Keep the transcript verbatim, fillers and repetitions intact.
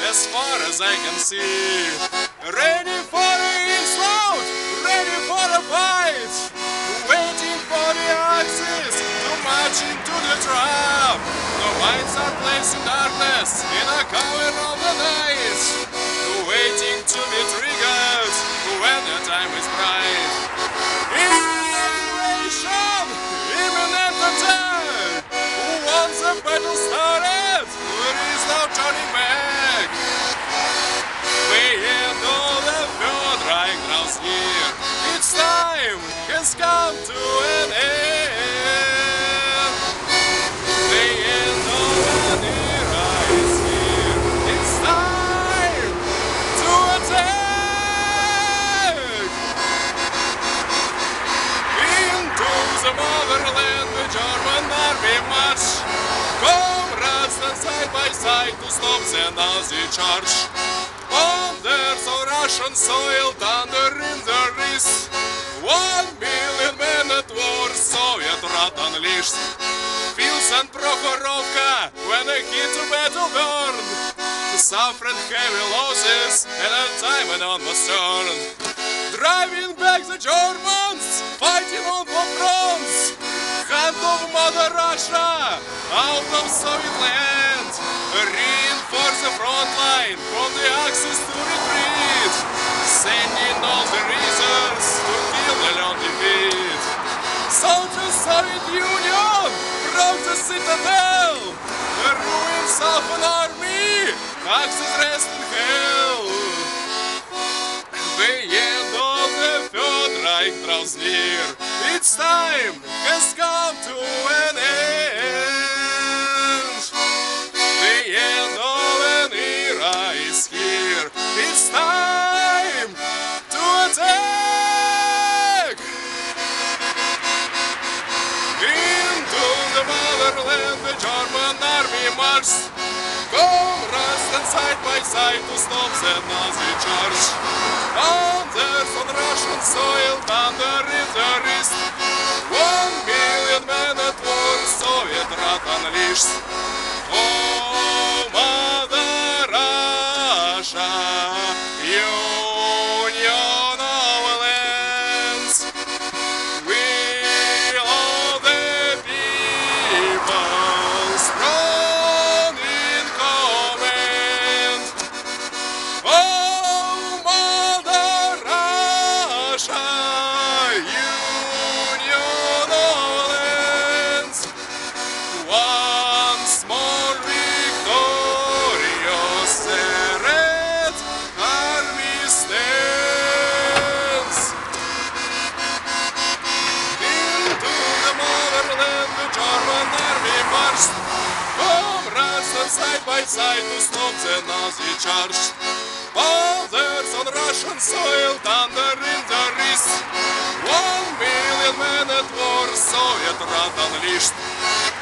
as far as I can see. Ready for the onslaught, ready for the fight, waiting for the axis to march into the trap. The whites are placed in darkness in a cover of the night, waiting to be triggered when the time is bright. Inspiration, imminent attack. Once the battle started, there is no turning back. The end of the third Reich draws near. Its time has come to an end. The end of an era is here. It's time to attack. Into the motherland, the German army march. Comrades stand side by side to stop the Nazi charge. On their so Russian soil, thunder in the wrist. One million men at war, Soviet wrath unleashed. Fields and Prokhorovka, when a hit to battle burned, suffered heavy losses, and a time and on was turned. Driving back the Germans, fighting on both fronts. Hand of Mother Russia, out of Soviet land. Reinforce the front line, from the Axis to retreat. Sending all the reserves to kill the long defeat. Soldiers Soviet Union broke the citadel. The ruins of an army, Axis rest in hell. The end of the Third Reich draws near. Its time has come to an end. The end of an era is here. It's time to attack. Into the motherland, the German army marched. Comrades stand side by side to stop the Nazi charge. On their on Russian soil, thunder in the wrist. One million men at war, Soviet wrath unleashed. Oh, Mother Russia, Union of lands, will of the people, strong in command. Oh, Mother Russia, Union of lands, once more victorious, the Red Army stands. Into the motherland, the German army marched. Comrades stand side by side to stop the Nazi charge. Fathers on Russian soil, thunder in the wrist. One million men at war, Soviet wrath unleashed.